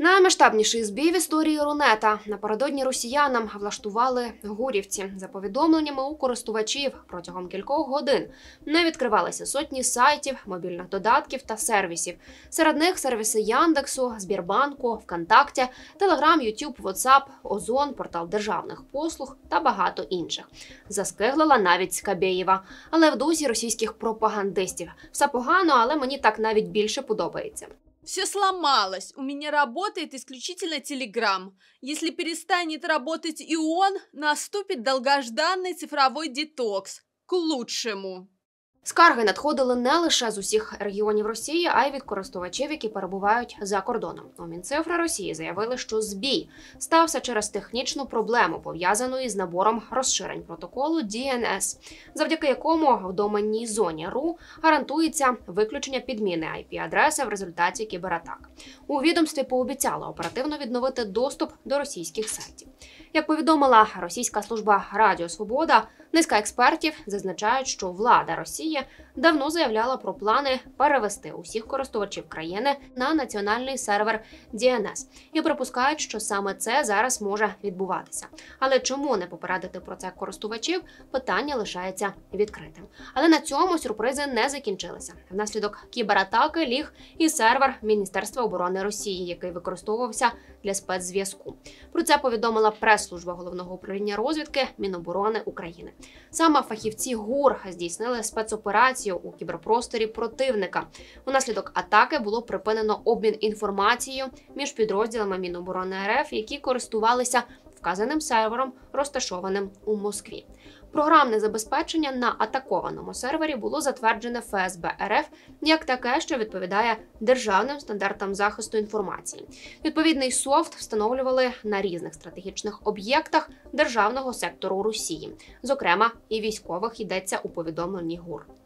Наймасштабніший збій в історії Рунета. Напередодні росіянам влаштували гурівці. За повідомленнями у користувачів, протягом кількох годин не відкривалися сотні сайтів, мобільних додатків та сервісів. Серед них сервіси Яндексу, Збірбанку, ВКонтакті, Телеграм, Ютуб, Вотсап, Озон, портал державних послуг та багато інших. Заскиглила навіть Скабєєва. Але в дусі російських пропагандистів. Все погано, але мені так навіть більше подобається. Все сломалось. У меня работает исключительно Telegram. Если перестанет работать и он, наступит долгожданный цифровой детокс. К лучшему. Скарги надходили не лише з усіх регіонів Росії, а й від користувачів, які перебувають за кордоном. У Мінцифри Росії заявили, що збій стався через технічну проблему, пов'язану із набором розширень протоколу DNS, завдяки якому в доменній зоні РУ гарантується виключення підміни IP-адреси в результаті кібератак. У відомстві пообіцяли оперативно відновити доступ до російських сайтів. Як повідомила російська служба Радіо Свобода, низка експертів зазначають, що влада Росії давно заявляла про плани перевести усіх користувачів країни на національний сервер DNS і припускають, що саме це зараз може відбуватися. Але чому не попередити про це користувачів, питання лишається відкритим. Але на цьому сюрпризи не закінчилися. Внаслідок кібератаки ліг і сервер Міністерства оборони Росії, який використовувався для спецзв'язку. Про це повідомила прес-служба Головного управління розвідки Міноборони України. Саме фахівці ГУР здійснили спецоперацію у кіберпросторі противника. Унаслідок атаки було припинено обмін інформацією між підрозділами Міноборони РФ, які користувалися вказаним сервером, розташованим у Москві. Програмне забезпечення на атакованому сервері було затверджене ФСБ РФ як таке, що відповідає державним стандартам захисту інформації. Відповідний софт встановлювали на різних стратегічних об'єктах державного сектору Росії, зокрема і військових, йдеться у повідомленні ГУР.